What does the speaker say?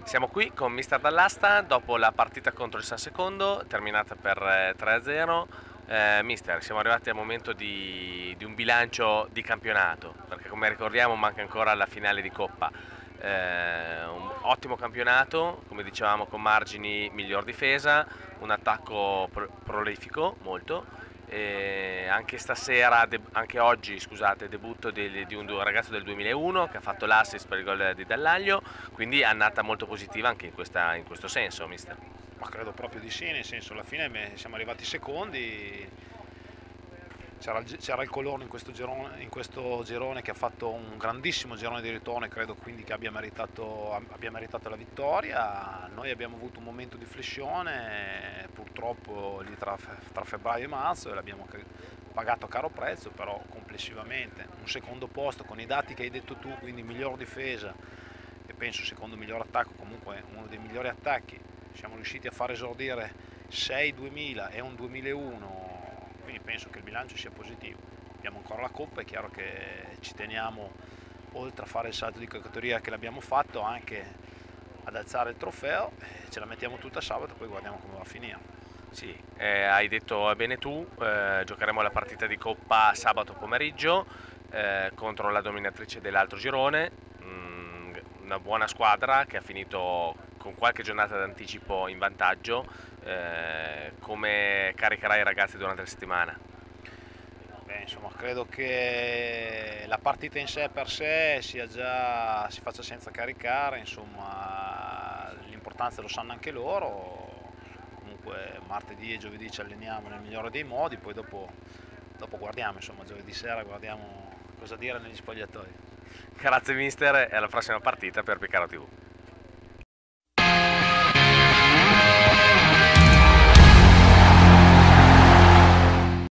Siamo qui con Mister Dall'Asta dopo la partita contro il San Secondo, terminata per 3-0. Mister, siamo arrivati al momento di un bilancio di campionato, perché come ricordiamo manca ancora la finale di Coppa. Un ottimo campionato, come dicevamo, con margini miglior difesa, un attacco prolifico, molto. E anche stasera, anche oggi, scusate, debutto di un ragazzo del 2001 che ha fatto l'assist per il gol di Dallaglio, quindi annata molto positiva anche in questo senso, mister. Ma credo proprio di sì, nel senso alla fine siamo arrivati secondi, c'era il Colorno in questo girone che ha fatto un grandissimo girone di ritorno e credo quindi che abbia meritato la vittoria. Noi abbiamo avuto un momento di flessione, purtroppo lì tra febbraio e marzo e l'abbiamo pagato a caro prezzo, però complessivamente un secondo posto con i dati che hai detto tu, quindi miglior difesa e penso secondo miglior attacco, comunque uno dei migliori attacchi. Siamo riusciti a far esordire 6 2000 e un 2001, quindi penso che il bilancio sia positivo. Abbiamo ancora la Coppa, è chiaro che ci teniamo, oltre a fare il salto di categoria che l'abbiamo fatto, anche ad alzare il trofeo, ce la mettiamo tutta sabato, poi guardiamo come va a finire. Sì, hai detto bene tu, giocheremo la partita di Coppa sabato pomeriggio contro la dominatrice dell'altro girone, una buona squadra che ha finito con qualche giornata d'anticipo in vantaggio. Come caricherai i ragazzi durante la settimana? Beh, insomma, credo che la partita in sé per sé si faccia senza caricare, insomma, l'importanza lo sanno anche loro. Comunque martedì e giovedì ci alleniamo nel migliore dei modi, poi dopo guardiamo, insomma, giovedì sera guardiamo cosa dire negli spogliatoi. Grazie mister e alla prossima partita per Piccaro TV.